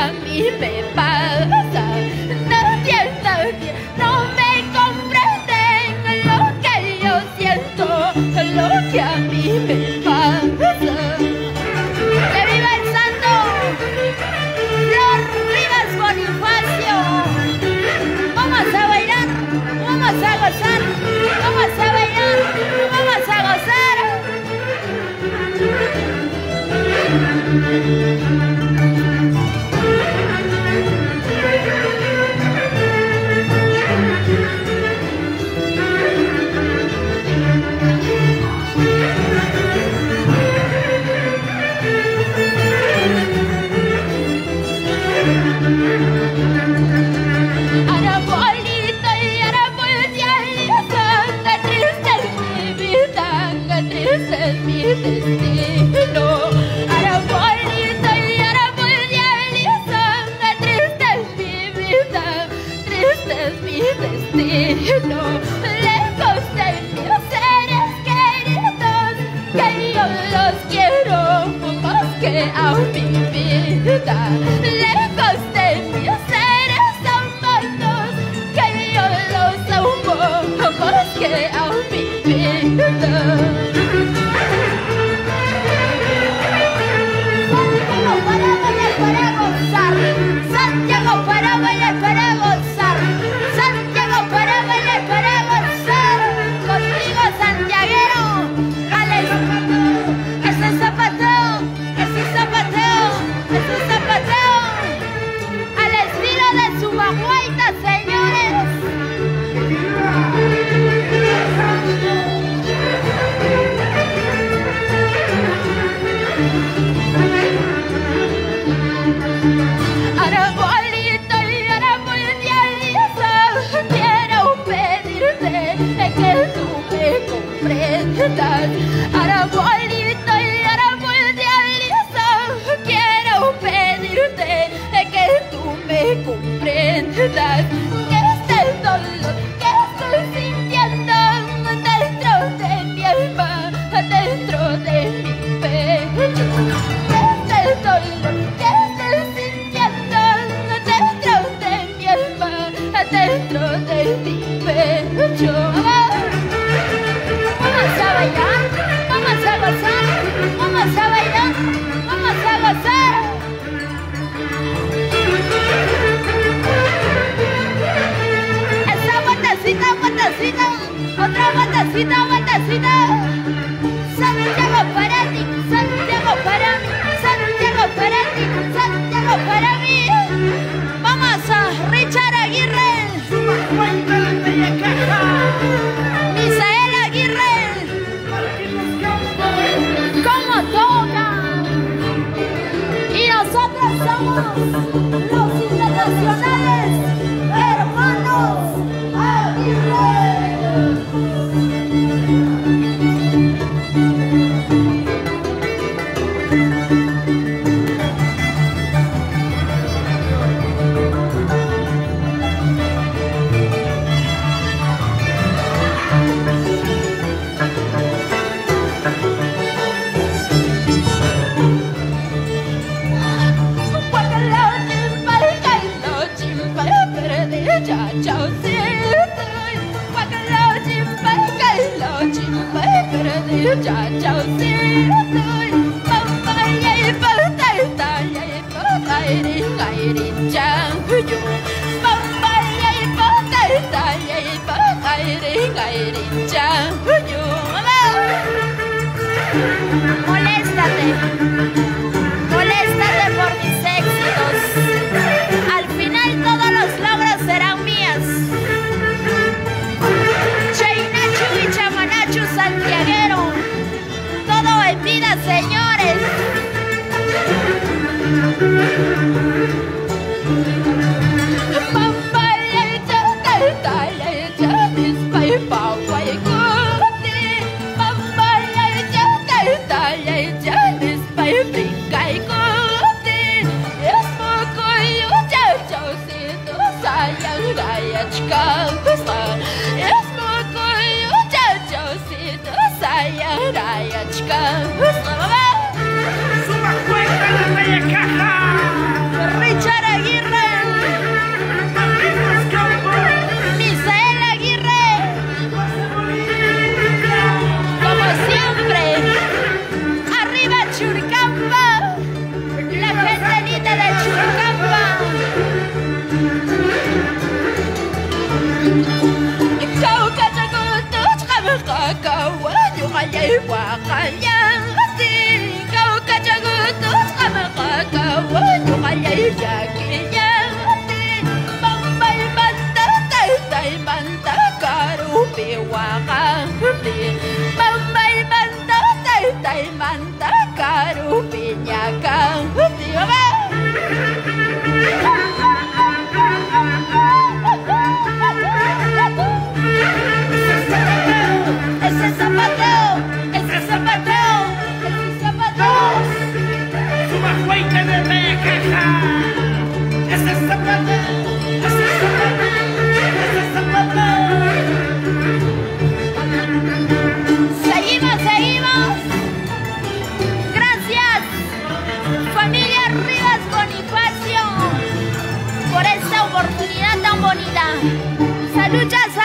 a mí me pasa. Nadie no me comprende lo que yo siento, lo que a mí me pasa. ¡Que viva el santo! ¡Flor Rivas Bonifacio! Vamos a bailar, vamos a gozar, vamos a bailar, vamos a gozar. Arabolito y arabolito, qué triste es mi vida, qué triste es mi destino. Arabolito y arabolito, qué triste es mi vida, triste es mi destino. Lejos de mis seres queridos, que yo los quiero más que a mi vida. Lejos de mis seres amados, que yo los amo más que a mi vida. Santiago para bailar, para gozar. Santiago para bailar, para gozar. Contigo, santiaguero, ese zapateo, ese zapateo, ese zapateo, al estilo de su maguaita, señores. Arabolito y arabolito, quiero pedirte que tú me comprendas. Arabolito y arabolito, quiero pedirte que tú me comprendas. Que este dolor que estoy sintiendo dentro de mi alma, dentro de mi pecho. Este dolor que estoy sintiendo dentro de mi alma, dentro de mi pecho. Vamos a bailar, vamos a gozar, vamos a bailar, vamos a gozar. Esa vueltecita, vueltecita, otra vueltecita, vueltecita. Santiago para ti, Santiago para mí, Santiago para ti, Santiago para mí. Vamos a Richard Aguirre, Misael Aguirre, como toca. Y nosotros somos los internacionales hermanos Aguirre. Moléstate, moléstate por mis éxitos. Al final todos los logros serán mías. Chainachu y Chamanachu santiaguero, todo en vida, señores. Brincar Seguimos, seguimos. Gracias, familia Rivas Bonifacio, por esta oportunidad tan bonita. Saludos.